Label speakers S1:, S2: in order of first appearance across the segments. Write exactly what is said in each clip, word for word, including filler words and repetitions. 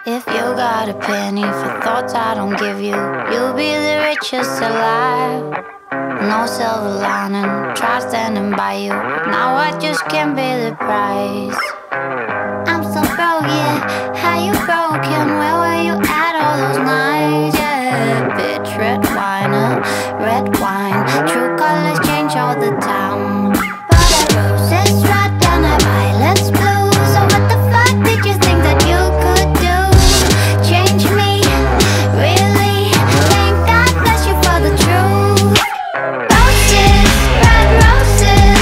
S1: If you got a penny for thoughts I don't give you, you'll be the richest alive. No silver lining, try standing by you, now I just can't pay the price. I'm so broke, yeah, how you broken? Where were you at all those nights? Yeah, bitch, red wine, uh, red wine. True colors change all the time. But I roses red and I violets blue. So what the fuck did you think that you could do? Change me, really? Thank God bless you for the truth. Roses, red roses,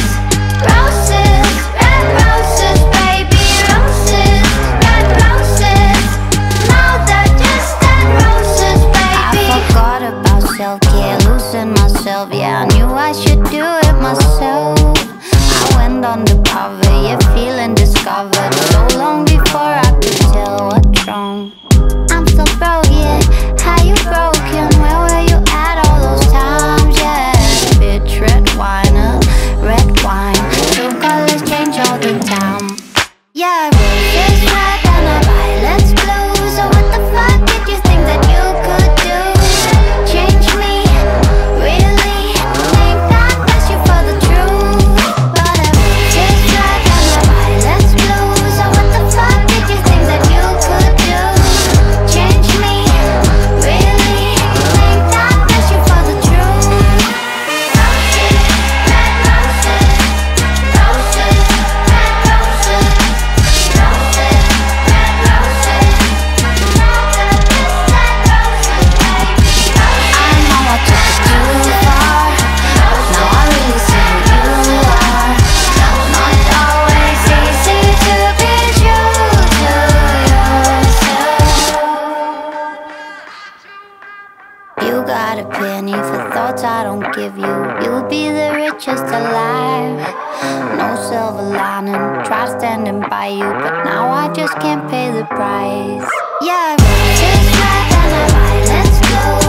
S1: roses, red roses, baby, roses, red roses. Now they're just dead roses, baby. I forgot about self-care, losing myself. Yeah, I knew I should do it myself. I went undercover, yeah, feeling discovered. So long before I could tell what's wrong. I'm so broke, yeah, how you broken? Where were you at all those times? Yeah, bitch, red wine, uh, red wine. True colors change all the time. Yeah, roses red and a violet's blue. So what the fuck did you think that you could do? Change me, really? Thank God bless you for the truth. But a roses red and a violet's blue. So what the fuck did you think that you could do? Change me, really? Thank God bless you for the truth. Roses, red roses, roses, red roses, roses, red roses. Now they're just dead roses, baby. I know I took it too far. Now I really see who you are. Not always easy to be true to yourself. You got a penny for thoughts I don't give you, you'll be the richest alive. No silver lining, try standing by you, but now I just can't pay the price. Yeah, roses red and a violet's blue.